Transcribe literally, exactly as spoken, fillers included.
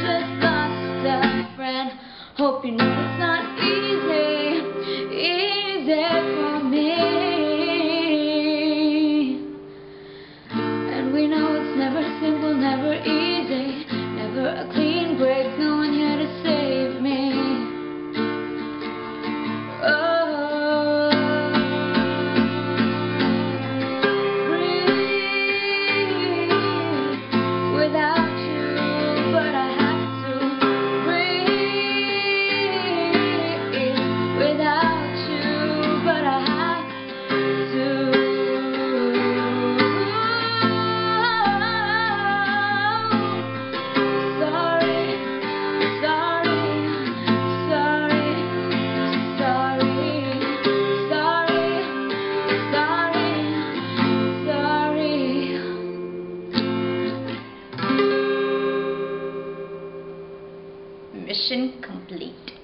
just lost a friend. Hope you know it's not easy, easy for me. And we know it's never simple, never easy, never a clean break, no one here to save me. Oh, breathe without you, but I have to breathe without you, but I have to. Mission complete.